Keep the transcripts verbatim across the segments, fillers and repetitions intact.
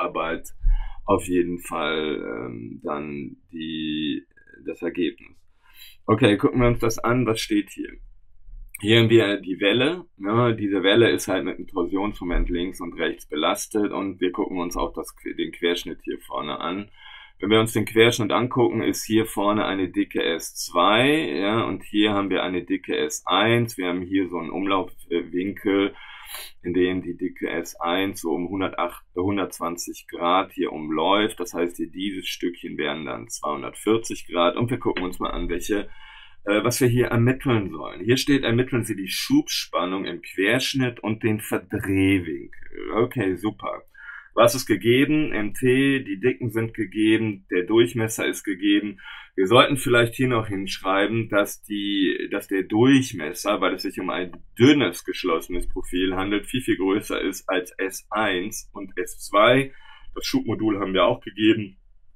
Arbeit auf jeden Fall ähm, dann die, das Ergebnis. Okay, gucken wir uns das an, was steht hier. Hier haben wir die Welle, ne? Diese Welle ist halt mit einem Torsionsmoment links und rechts belastet und wir gucken uns auch das, den Querschnitt hier vorne an. Wenn wir uns den Querschnitt angucken, ist hier vorne eine dicke S zwei, ja, und hier haben wir eine dicke S eins. Wir haben hier so einen Umlaufwinkel, in dem die dicke S eins so um hundertacht, hundertzwanzig Grad hier umläuft. Das heißt, hier dieses Stückchen wären dann zweihundertvierzig Grad und wir gucken uns mal an, welche was wir hier ermitteln sollen. Hier steht, ermitteln Sie die Schubspannung im Querschnitt und den Verdrehwinkel. Okay, super. Was ist gegeben? M T, die Dicken sind gegeben, der Durchmesser ist gegeben. Wir sollten vielleicht hier noch hinschreiben, dass, die, dass der Durchmesser, weil es sich um ein dünnes geschlossenes Profil handelt, viel, viel größer ist als S eins und S zwei. Das Schubmodul haben wir auch gegeben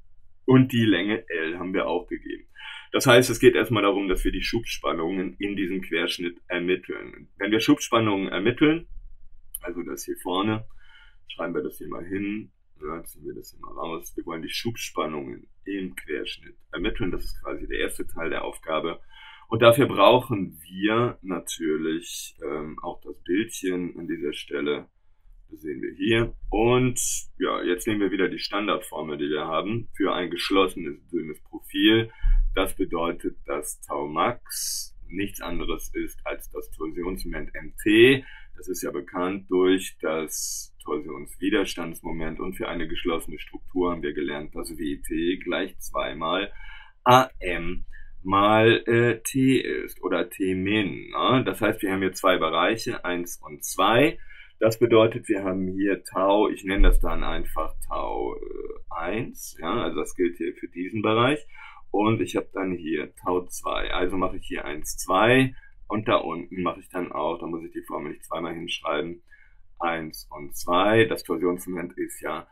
und die Länge L haben wir auch gegeben. Das heißt, es geht erstmal darum, dass wir die Schubspannungen in diesem Querschnitt ermitteln. Wenn wir Schubspannungen ermitteln, also das hier vorne, schreiben wir das hier mal hin, ja, ziehen wir das hier mal raus. Wir wollen die Schubspannungen im Querschnitt ermitteln. Das ist quasi der erste Teil der Aufgabe. Und dafür brauchen wir natürlich ähm, auch das Bildchen an dieser Stelle. Das sehen wir hier. Und ja, jetzt nehmen wir wieder die Standardformel, die wir haben, für ein geschlossenes, dünnes Profil. Das bedeutet, dass Tau Max nichts anderes ist als das Torsionsmoment M T. Das ist ja bekannt durch das Torsionswiderstandsmoment und für eine geschlossene Struktur haben wir gelernt, dass W T gleich zweimal A M mal äh, T ist oder T min. Ne? Das heißt, wir haben hier zwei Bereiche, eins und zwei. Das bedeutet, wir haben hier Tau, ich nenne das dann einfach Tau äh, eins, ja, also das gilt hier für diesen Bereich. Und ich habe dann hier Tau zwei, also mache ich hier eins, zwei und da unten mache ich dann auch, da muss ich die Formel nicht zweimal hinschreiben, eins und zwei. Das Torsionsmoment ist ja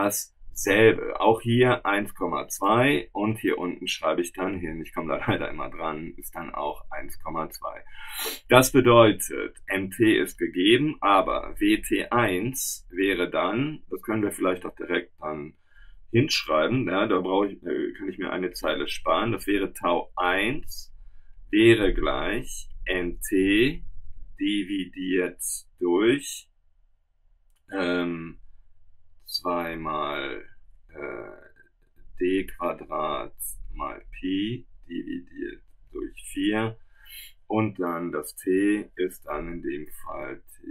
dasselbe. Auch hier eins Komma zwei und hier unten schreibe ich dann hin, ich komme da leider immer dran, ist dann auch eins Komma zwei. Das bedeutet, M T ist gegeben, aber W T eins wäre dann, das können wir vielleicht auch direkt dann hinschreiben, ja, da brauche ich, kann ich mir eine Zeile sparen, das wäre Tau eins wäre gleich M T dividiert durch ähm, zwei mal äh, d Quadrat mal Pi dividiert durch vier und dann das T ist dann in dem Fall T,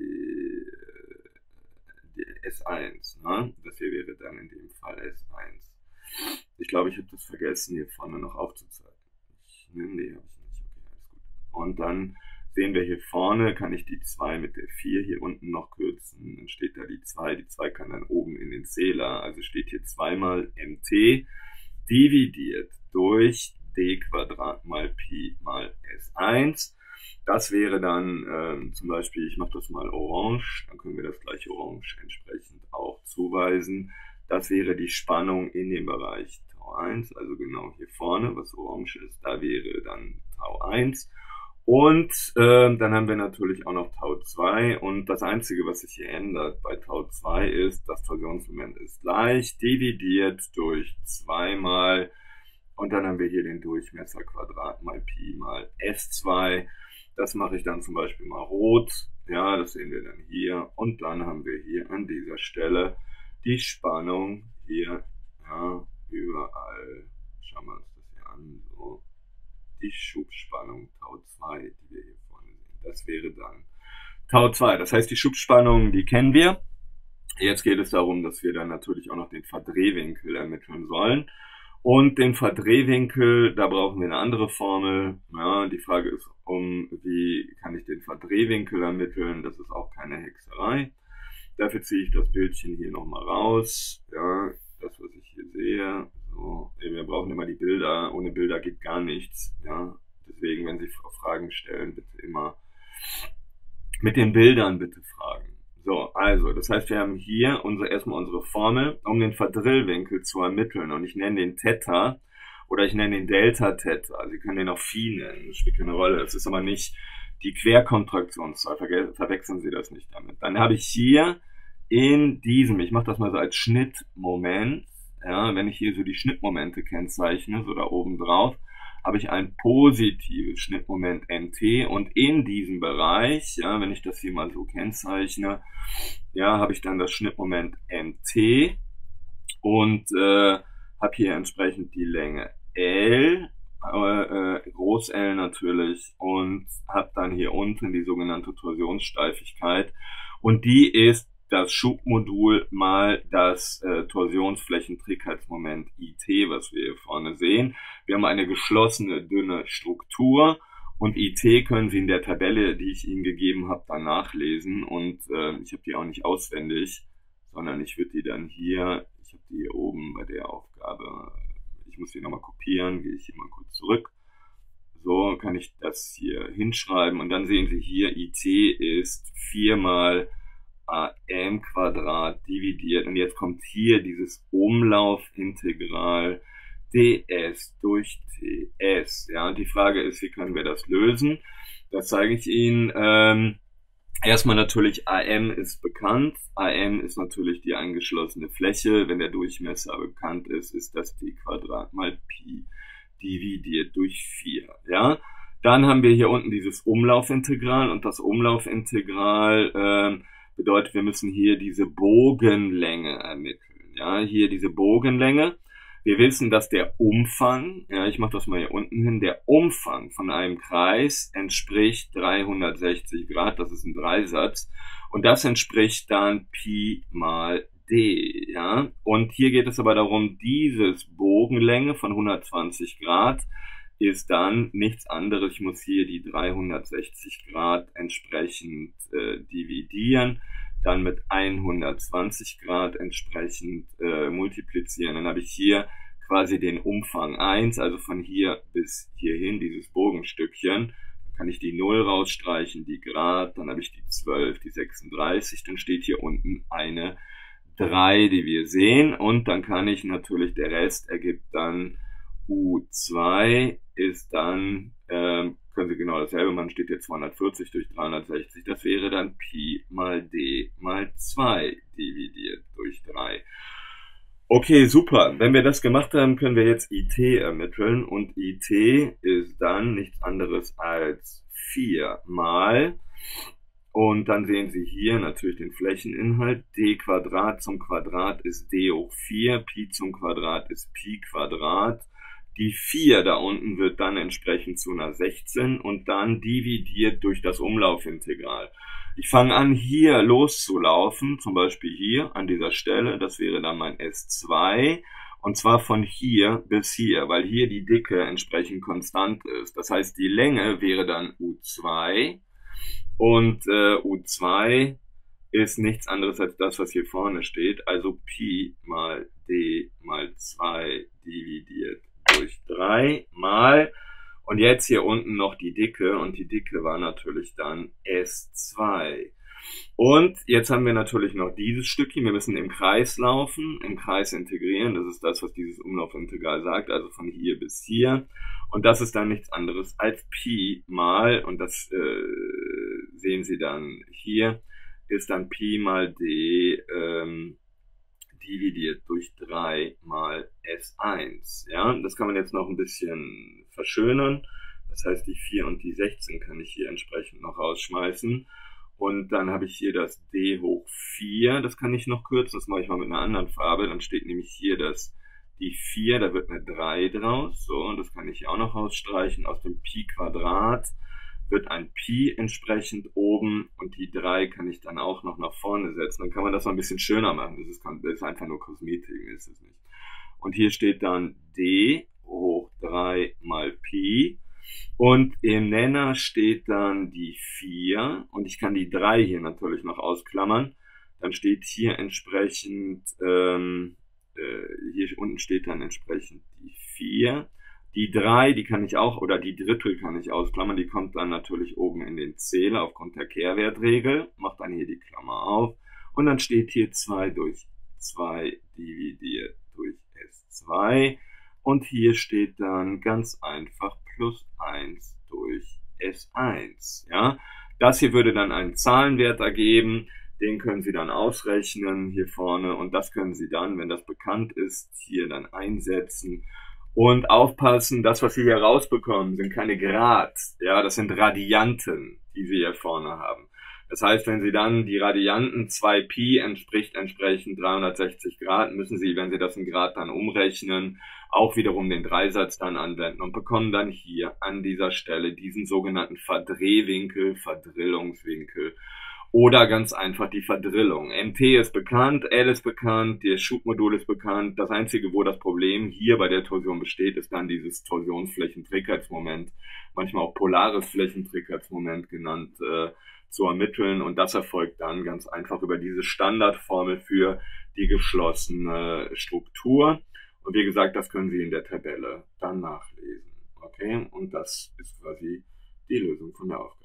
S eins, ne? Das hier wäre dann in dem Fall S eins. Ich glaube, ich habe das vergessen, hier vorne noch aufzuzeigen. Ich, nee, nee, habe ich nicht. Okay, alles gut. Und dann sehen wir hier vorne, kann ich die zwei mit der vier hier unten noch kürzen. Dann steht da die zwei. Die zwei kann dann oben in den Zähler. Also steht hier zwei mal M T dividiert durch d Quadrat mal Pi mal S eins. Das wäre dann ähm, zum Beispiel, ich mache das mal orange, dann können wir das gleich orange entsprechend auch zuweisen. Das wäre die Spannung in dem Bereich Tau eins, also genau hier vorne, was orange ist, da wäre dann Tau eins. Und ähm, dann haben wir natürlich auch noch Tau zwei und das Einzige, was sich hier ändert bei Tau zwei ist, das Torsionsmoment ist gleich, dividiert durch zwei mal und dann haben wir hier den Durchmesser Quadrat mal Pi mal S zwei. Das mache ich dann zum Beispiel mal rot, ja, das sehen wir dann hier. Und dann haben wir hier an dieser Stelle die Spannung hier, ja, überall. Schauen wir uns das hier an, so. Die Schubspannung Tau zwei, die wir hier vorne sehen. Das wäre dann Tau zwei. Das heißt, die Schubspannung, die kennen wir. Jetzt geht es darum, dass wir dann natürlich auch noch den Verdrehwinkel ermitteln sollen. Und den Verdrehwinkel, da brauchen wir eine andere Formel. Ja, die Frage ist, um wie kann ich den Verdrehwinkel ermitteln? Das ist auch keine Hexerei. Dafür ziehe ich das Bildchen hier nochmal raus. Ja, das, was ich hier sehe. So, wir brauchen immer die Bilder. Ohne Bilder geht gar nichts. Ja, deswegen, wenn Sie Fragen stellen, bitte immer mit den Bildern bitte fragen. So, also, das heißt, wir haben hier unsere, erstmal unsere Formel, um den Verdrehwinkel zu ermitteln. Und ich nenne den Theta oder ich nenne den Delta-Theta. Sie können den auch Phi nennen, das spielt keine Rolle. Das ist aber nicht die Querkontraktionszahl, verwechseln Sie das nicht damit. Dann habe ich hier in diesem, ich mache das mal so als Schnittmoment, ja, wenn ich hier so die Schnittmomente kennzeichne, so da oben drauf, habe ich ein positives Schnittmoment N T und in diesem Bereich, ja, wenn ich das hier mal so kennzeichne, ja, habe ich dann das Schnittmoment N T und äh, habe hier entsprechend die Länge L, äh, Groß L natürlich, und habe dann hier unten die sogenannte Torsionssteifigkeit und die ist das Schubmodul mal das äh, Torsionsflächenträgheitsmoment I T, was wir hier vorne sehen. Wir haben eine geschlossene, dünne Struktur und I T können Sie in der Tabelle, die ich Ihnen gegeben habe, dann nachlesen und äh, ich habe die auch nicht auswendig, sondern ich würde die dann hier, ich habe die hier oben bei der Aufgabe, ich muss die nochmal kopieren, gehe ich hier mal kurz zurück. So kann ich das hier hinschreiben und dann sehen Sie hier, I T ist vier mal am Quadrat dividiert und jetzt kommt hier dieses Umlaufintegral ds durch ts. Ja, die Frage ist, wie können wir das lösen? Das zeige ich Ihnen. Ähm, erstmal natürlich Am ist bekannt. Am ist natürlich die eingeschlossene Fläche. Wenn der Durchmesser bekannt ist, ist das d Quadrat mal Pi dividiert durch vier. Ja, dann haben wir hier unten dieses Umlaufintegral und das Umlaufintegral ähm, bedeutet, wir müssen hier diese Bogenlänge ermitteln. Ja, hier diese Bogenlänge. Wir wissen, dass der Umfang, ja, ich mache das mal hier unten hin, der Umfang von einem Kreis entspricht dreihundertsechzig Grad, das ist ein Dreisatz, und das entspricht dann Pi mal D, ja. Und hier geht es aber darum, dieses Bogenlänge von hundertzwanzig Grad ist dann nichts anderes. Ich muss hier die dreihundertsechzig Grad entsprechend äh, dividieren, dann mit hundertzwanzig Grad entsprechend äh, multiplizieren. Dann habe ich hier quasi den Umfang eins, also von hier bis hierhin, dieses Bogenstückchen. Dann kann ich die null rausstreichen, die Grad, dann habe ich die zwölf, die sechsunddreißig, dann steht hier unten eine drei, die wir sehen. Und dann kann ich natürlich, der Rest ergibt dann U zwei ist dann, ähm, können Sie genau dasselbe machen, steht hier zweihundertvierzig durch dreihundertsechzig, das wäre dann Pi mal D mal zwei dividiert durch drei. Okay, super. Wenn wir das gemacht haben, können wir jetzt I T ermitteln und I T ist dann nichts anderes als vier mal, und dann sehen Sie hier natürlich den Flächeninhalt, d Quadrat zum Quadrat ist d hoch vier, Pi zum Quadrat ist Pi Quadrat. Die vier da unten wird dann entsprechend zu einer sechzehn und dann dividiert durch das Umlaufintegral. Ich fange an, hier loszulaufen, zum Beispiel hier an dieser Stelle, das wäre dann mein S zwei, und zwar von hier bis hier, weil hier die Dicke entsprechend konstant ist. Das heißt, die Länge wäre dann U zwei und äh, U zwei ist nichts anderes als das, was hier vorne steht, also Pi mal D mal zwei dividiert durch drei mal, und jetzt hier unten noch die Dicke, und die Dicke war natürlich dann S zwei. Und jetzt haben wir natürlich noch dieses Stückchen, wir müssen im Kreis laufen, im Kreis integrieren, das ist das, was dieses Umlaufintegral sagt, also von hier bis hier, und das ist dann nichts anderes als Pi mal, und das äh, sehen Sie dann hier, ist dann Pi mal D ähm, dividiert durch drei mal S eins. Ja, das kann man jetzt noch ein bisschen verschönern. Das heißt, die vier und die sechzehn kann ich hier entsprechend noch rausschmeißen. Und dann habe ich hier das D hoch vier. Das kann ich noch kürzen. Das mache ich mal mit einer anderen Farbe. Dann steht nämlich hier das, die vier, da wird eine drei draus. So, und das kann ich hier auch noch rausstreichen. Aus dem Pi Quadrat wird ein Pi entsprechend oben, und die drei kann ich dann auch noch nach vorne setzen. Dann kann man das noch ein bisschen schöner machen. Das ist, das ist einfach nur Kosmetik, ist es nicht. Und hier steht dann D hoch drei mal Pi. Und im Nenner steht dann die vier. Und ich kann die drei hier natürlich noch ausklammern. Dann steht hier entsprechend, ähm, äh, hier unten steht dann entsprechend die vier. Die drei, die kann ich auch, oder die Drittel kann ich ausklammern, die kommt dann natürlich oben in den Zähler aufgrund der Kehrwertregel, macht dann hier die Klammer auf, und dann steht hier zwei durch zwei dividiert durch S zwei, und hier steht dann ganz einfach plus eins durch S eins, ja. Das hier würde dann einen Zahlenwert ergeben, Den können Sie dann ausrechnen hier vorne und das können Sie dann, wenn das bekannt ist, hier dann einsetzen. Und aufpassen, das, was Sie hier rausbekommen, sind keine Grad, ja, das sind Radianten, die Sie hier vorne haben. Das heißt, wenn Sie dann die Radianten zwei Pi entspricht entsprechend dreihundertsechzig Grad, müssen Sie, wenn Sie das in Grad dann umrechnen, auch wiederum den Dreisatz dann anwenden und bekommen dann hier an dieser Stelle diesen sogenannten Verdrehwinkel, Verdrillungswinkel. Oder ganz einfach die Verdrillung. M T ist bekannt, L ist bekannt, das Schubmodul ist bekannt. Das Einzige, wo das Problem hier bei der Torsion besteht, ist dann dieses Torsionsflächenträgheitsmoment, manchmal auch polares Flächenträgheitsmoment genannt, äh, zu ermitteln. Und das erfolgt dann ganz einfach über diese Standardformel für die geschlossene Struktur. Und wie gesagt, das können Sie in der Tabelle dann nachlesen. Okay? Und das ist quasi die Lösung von der Aufgabe.